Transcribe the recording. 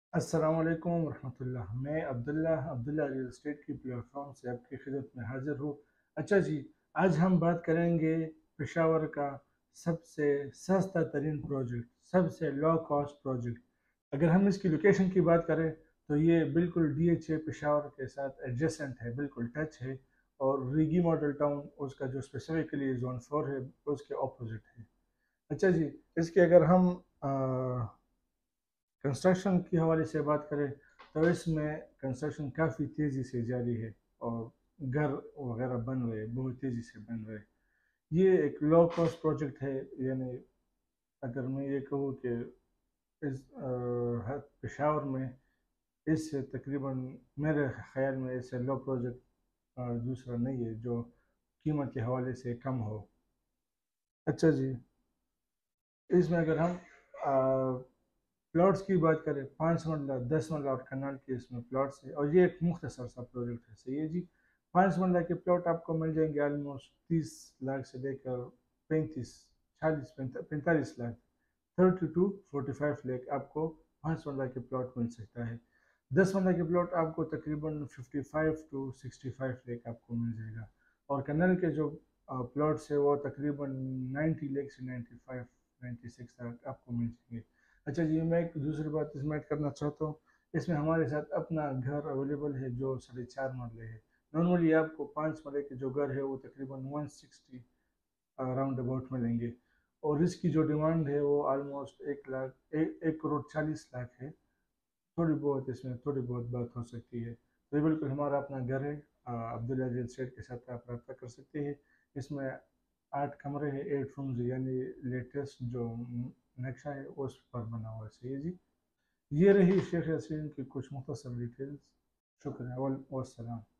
अस्सलामुअलैकुम वरहमतुल्लाह। मैं अब्दुल्ला रियल एस्टेट की प्लेटफॉर्म से आपकी खिदमत में हाजिर हूँ। अच्छा जी, आज हम बात करेंगे पेशावर का सबसे सस्ता तरीन प्रोजेक्ट, सबसे लो कॉस्ट प्रोजेक्ट। अगर हम इसकी लोकेशन की बात करें तो ये बिल्कुल DHA पेशावर के साथ एडजेसेंट है, बिल्कुल टच है। और रीगी मॉडल टाउन उसका जो स्पेसिफिकली जोन 4 है उसके ऑपोजिट है। अच्छा जी, इसके अगर हम कंस्ट्रक्शन के हवाले से बात करें तो इसमें कंस्ट्रक्शन काफ़ी तेज़ी से जारी है और घर वगैरह बन रहे हैं, बहुत तेज़ी से बन रहे हैं। ये एक लो कॉस्ट प्रोजेक्ट है। यानी अगर मैं ये कहूँ कि इस पेशावर में इससे तकरीबन मेरे ख्याल में इससे लो प्रोजेक्ट दूसरा नहीं है जो कीमत के हवाले से कम हो। अच्छा जी, इसमें अगर हम प्लॉट्स की बात करें, 5 मरला 10 मरला और कनाल के इसमें प्लॉट्स है और ये एक मुख्तसर सा प्रोजेक्ट है। सही है जी। 5 मरला के प्लॉट आपको मिल जाएंगे ऑलमोस्ट 30 लाख से लेकर 45 लाख आपको 5 मरला के प्लॉट मिल सकता है। 10 मरला के प्लॉट आपको तकरीबन 55 to 65 लाख आपको मिल जाएगा। और कनाल के जो प्लॉट्स है वो तकरीबन 90 लाख से 96 लाख आपको मिल जाएंगे। अच्छा जी, मैं एक दूसरी बात इसमें ऐड करना चाहता हूँ। इसमें हमारे साथ अपना घर अवेलेबल है जो 4.5 मरले है। नॉर्मली आपको 5 मरले के जो घर है वो तकरीबन 160 राउंड अबाउट मिलेंगे। और इसकी जो डिमांड है वो ऑलमोस्ट 1 लाख 1 करोड़ 40 लाख है। थोड़ी बहुत इसमें थोड़ी बहुत बात हो सकती है। तो ये बिल्कुल हमारा अपना घर है। अब्दुल्ला रियल एस्टेट के साथ आप रब्ता कर सकते हैं। इसमें 8 कमरे हैं, 8 रूम्स, यानी लेटेस्ट जो नक्शा है उस पर बना हुआ है। सही है जी। ये रही शेख यासीन की कुछ मुख्तसर डिटेल्स। शुक्रिया वसलाम।